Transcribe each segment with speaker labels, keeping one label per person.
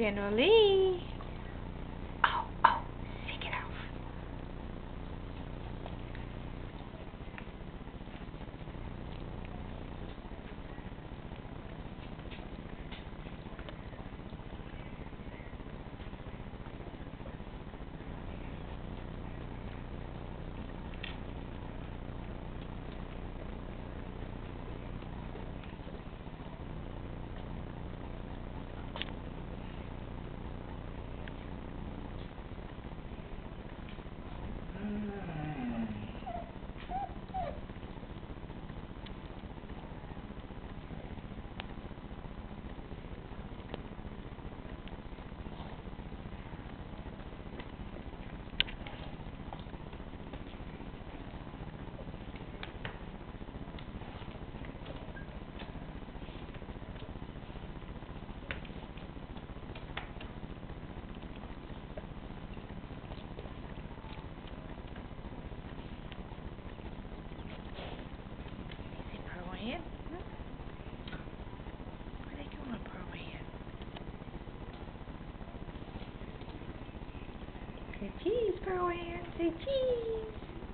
Speaker 1: Generally. Oh, shake it off. Pearl-Ann? Where they going, Pearl-Ann? Say cheese, Pearl-Ann. Say cheese.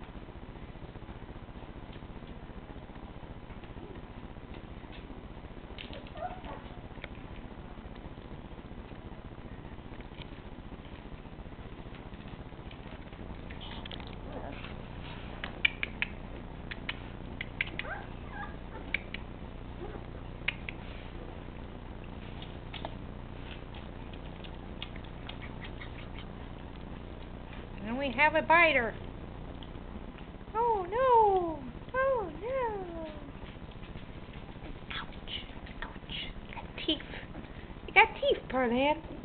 Speaker 1: And we have a biter. Oh no! Oh no! Ouch! Ouch! You got teeth. You got teeth, Pearl-Ann.